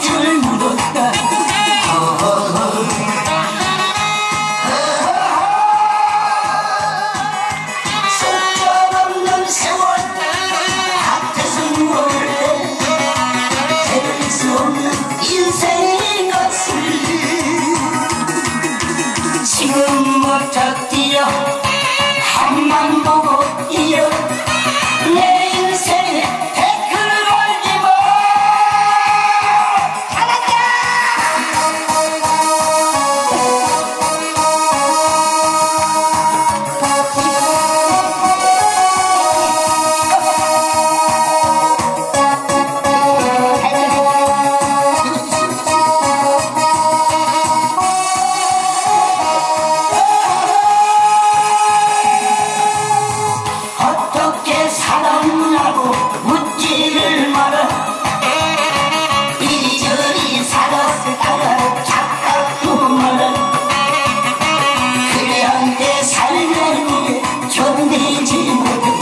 정신을 묻었다. 속절없는 세월 앞에서 누워래 헤아릴 수 없는 인생인 것을 지금부터 뛰어 앞만 보고 이어 내 인생에 태클을 걸지 마. 어떻게 살았냐고 묻지를 마라. 이리저리 살았다가 착각도 마라. 그래 내 삶에 견디지 못해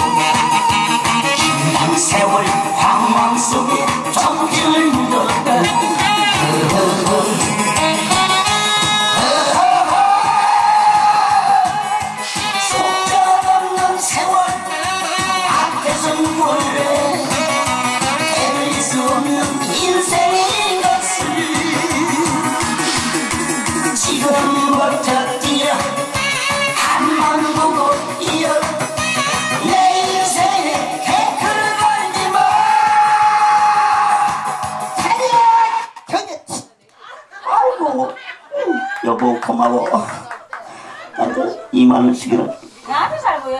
긴 세월 황망 속에 정신을 묻었다. 속절없는 세월 앞에서 몰래 헤아릴 수 없는 인생인 것을 지금부터 뛰어 앞만 보고 이어 내 인생에 태클을 걸지 마. 자기야 아이고 여보 고마워. 나한테 2만 원씩이나